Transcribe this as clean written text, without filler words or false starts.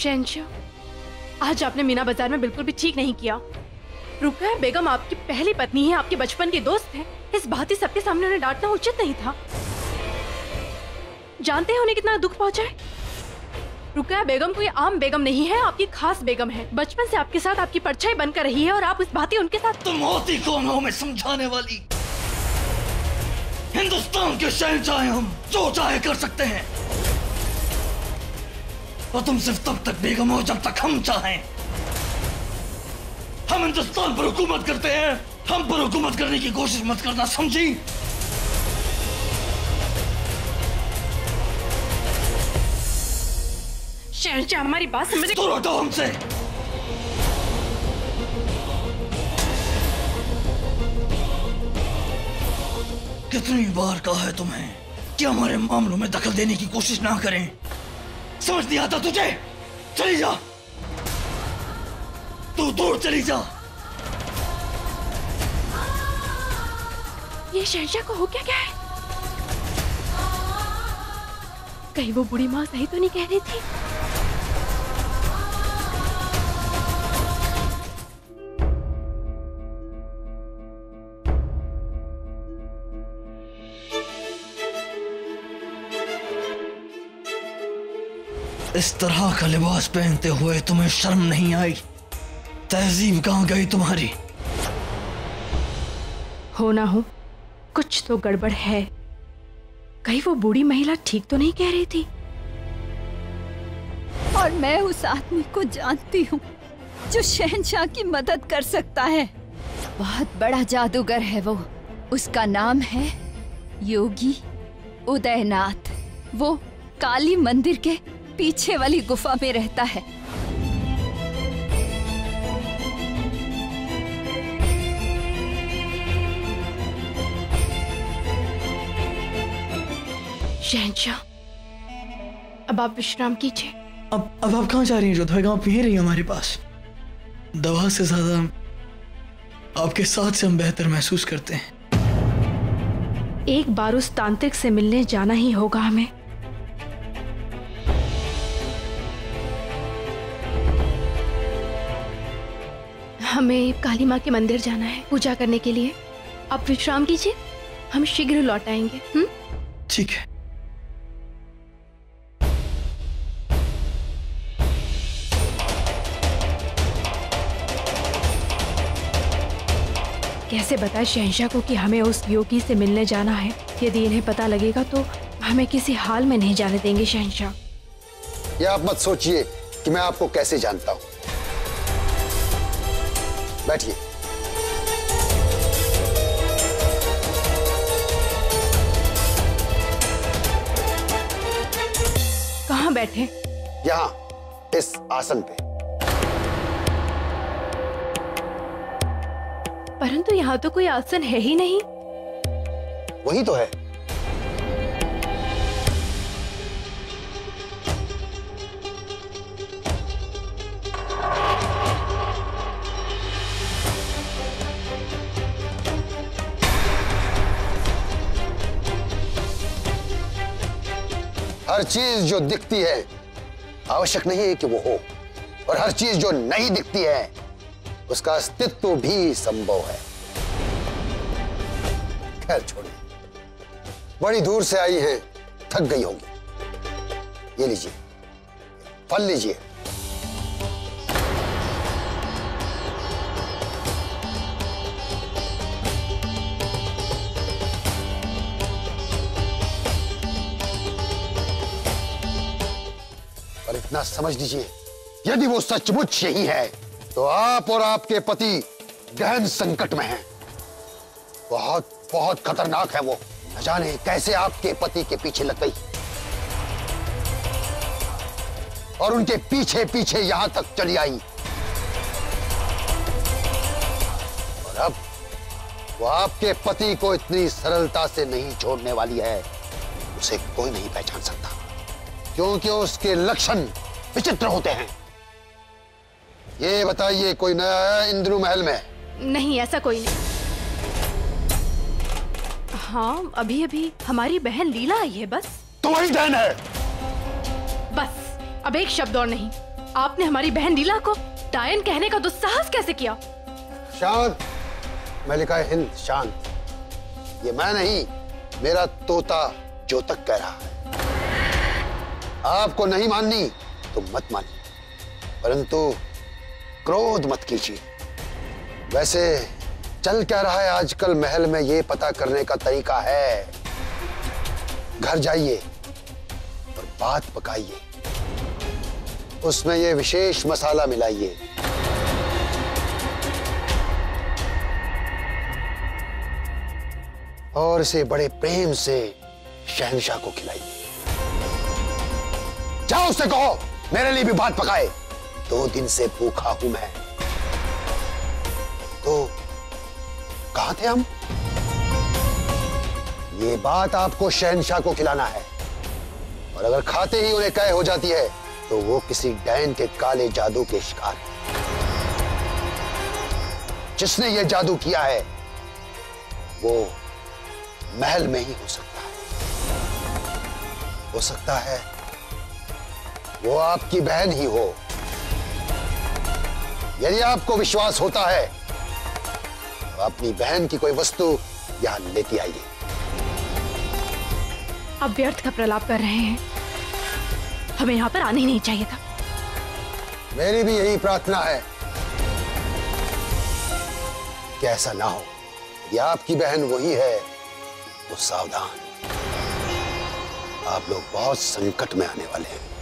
शहंशाह, आज आपने मीना बाजार में बिल्कुल भी ठीक नहीं किया। रुकैया बेगम आपकी पहली पत्नी है, आपके बचपन की दोस्त है। इस बात ही सबके सामने उन्हें डांटना उचित नहीं था। जानते हैं उन्हें कितना दुख पहुंचा है? रुकैया बेगम कोई आम बेगम नहीं है, आपकी खास बेगम है। बचपन से आपके साथ आपकी परछाई बनकर रही है और आप इस बात उनके साथ। तुम होती कौन हो हमें समझाने वाली? हिंदुस्तान के शहंशाह हैं हम, जो चाहे कर सकते हैं। और तुम सिर्फ तब तक बेगम हो जब तक हम चाहें। हम हिंदुस्तान पर हुकूमत करते हैं, हम पर हुकूमत करने की कोशिश मत करना, समझी? शहंशाह, हमारी बात समझे। तो हटो हमसे। कितनी बार कहा है तुम्हें कि हमारे मामलों में दखल देने की कोशिश ना करें? समझ नहीं आता तुझे? चली जा, तू दूर चली जा। ये शहंशाह को हो क्या है? कहीं वो बूढ़ी माँ सही तो नहीं कह रही थी? इस तरह का लिबास पहनते हुए तुम्हें शर्म नहीं आई? तहजीब कहाँ गई तुम्हारी? हो ना हो, कुछ तो गड़बड़ है। कहीं वो बूढ़ी महिला ठीक तो नहीं कह रही थी? और मैं उस आदमी को जानती हूँ जो शहंशाह की मदद कर सकता है। बहुत बड़ा जादूगर है वो। उसका नाम है योगी उदयनाथ। वो काली मंदिर के पीछे वाली गुफा में रहता है। शहंशाह, अब आप विश्राम कीजिए। अब आप कहाँ जा रही हैं? जो दवाई आप यहीं रही हमारे पास। दवा से ज्यादा आपके साथ से हम बेहतर महसूस करते हैं। एक बार उस तांत्रिक से मिलने जाना ही होगा हमें। हमें काली माँ के मंदिर जाना है पूजा करने के लिए। आप विश्राम कीजिए, हम शीघ्र लौट आएंगे। ठीक है। कैसे बताए शहंशाह को कि हमें उस योगी से मिलने जाना है? यदि इन्हें पता लगेगा तो हमें किसी हाल में नहीं जाने देंगे शहंशाह। ये आप मत सोचिए कि मैं आपको कैसे जानता हूं। बैठिए। कहाँ बैठे? यहां, इस आसन पे। परंतु यहाँ तो कोई आसन है ही नहीं। वही तो है। हर चीज जो दिखती है आवश्यक नहीं है कि वो हो, और हर चीज जो नहीं दिखती है उसका अस्तित्व भी संभव है। खैर छोड़िए, बड़ी दूर से आई हैं, थक गई होंगी। ये लीजिए, फल लीजिए। और इतना समझ लीजिए, यदि वो सचमुच यही है तो आप और आपके पति गहन संकट में हैं। बहुत बहुत खतरनाक है वो। न जाने कैसे आपके पति के पीछे लग गई और उनके पीछे पीछे यहां तक चली आई। और अब वो आपके पति को इतनी सरलता से नहीं छोड़ने वाली है। उसे कोई नहीं पहचान सकता, क्योंकि उसके लक्षण विचित्र होते हैं। ये बताइए, कोई नया है इंद्रू महल में? नहीं, ऐसा कोई नहीं। हाँ, अभी अभी हमारी बहन लीला आई है बस। तो वही डैन है। बस, अब एक शब्द और नहीं। आपने हमारी बहन नीला को डायन कहने का दुस्साहस कैसे किया? शांत। मलिका हिंद शांत। ये मैं नहीं, मेरा तोता जो तक कह रहा है। आपको नहीं माननी तो मत मानिए, परंतु क्रोध मत कीजिए। वैसे चल क्या रहा है आजकल महल में, ये पता करने का तरीका है। घर जाइए और बात पकाइए, उसमें ये विशेष मसाला मिलाइए। और इसे बड़े प्रेम से शहंशाह को खिलाइए। जाओ उससे कहो मेरे लिए भी बात पकाए, 2 दिन से भूखा हूं मैं। तो कहां थे हम? ये बात आपको शहंशाह को खिलाना है, और अगर खाते ही उन्हें कह हो जाती है तो वो किसी डायन के काले जादू के शिकार है। जिसने ये जादू किया है वो महल में ही हो सकता है। हो सकता है वो आपकी बहन ही हो। यदि आपको विश्वास होता है तो अपनी बहन की कोई वस्तु यहां लेती आइए। आप व्यर्थ का प्रलाप कर रहे हैं, हमें यहाँ पर आना ही नहीं चाहिए था। मेरी भी यही प्रार्थना है कि ऐसा ना हो। यदि आपकी बहन वही है तो सावधान, आप लोग बहुत संकट में आने वाले हैं।